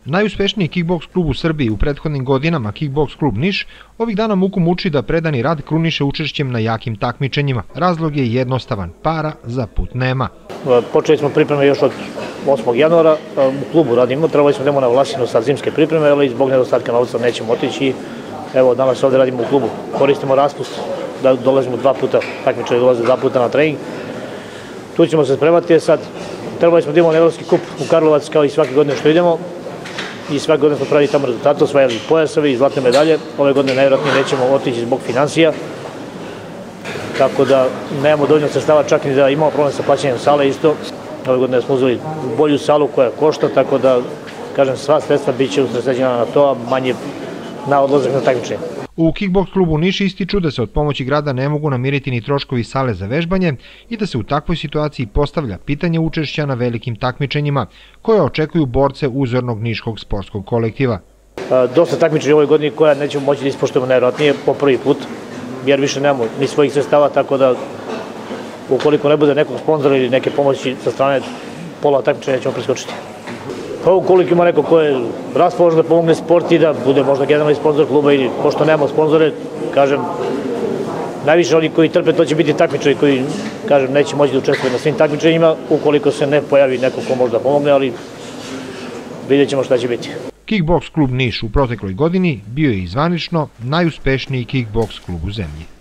Najuspešniji kickboks klub u Srbiji u prethodnim godinama, Kickboks klub Niš, ovih dana muku muči da predani rad kruniše učešćem na jakim takmičenjima. Razlog je jednostavan, para za put nema. Počeli smo pripreme još od 8. januara, u klubu radimo, trebali smo da idemo na Vlasinu sa zimske pripreme, ali zbog nedostatka novca nećemo otići. Evo, danas ovde radimo u klubu, koristimo raspust, da dolazimo 2 puta, takmičari dolaze 2 puta na trening. Tu ćemo se spremati, sad trebali smo da idemo na Evropski kup u Karlovac kao i svake godine što idemo. I svake godine smo pravili tamo rezultate, osvajali pojasovi i zlatne medalje. Ove godine najvjerojatnije nećemo otići zbog financija, tako da nemamo dovoljno sredstava, čak i da imamo problem sa plaćanjem sale isto. Ove godine smo uzeli bolju salu koja košta, tako da, kažem, sva sredstva bit će usredsređena na to, a manje na odlazak na takmičenje. U Kickboks klubu Niš ističu da se od pomoći grada ne mogu namiriti ni troškovi sale za vežbanje i da se u takvoj situaciji postavlja pitanje učešća na velikim takmičenjima koje očekuju borce uzornog niškog sportskog kolektiva. Dosta takmičenja u ovoj godini koja nećemo moći da ispoštujemo najvjerojatnije po prvi put, jer više nemamo ni svojih sredstava, tako da ukoliko ne bude nekog sponzora ili neke pomoći sa strane, pola takmičenja ćemo preskočiti. Pa ukoliko ima neko ko je raspoložen da pomogne sport i da bude možda generalni sponzor kluba ili pošto nemamo sponzore, kažem, najviše oni koji trpe to će biti takmičari koji, kažem, neće moći da učestvuju na svim takmičenjima ukoliko se ne pojavi neko ko može da pomogne, ali vidjet ćemo šta će biti. Kickboks klub Niš u protekloj godini bio je i zvanično najuspešniji kickboks klub u zemlji.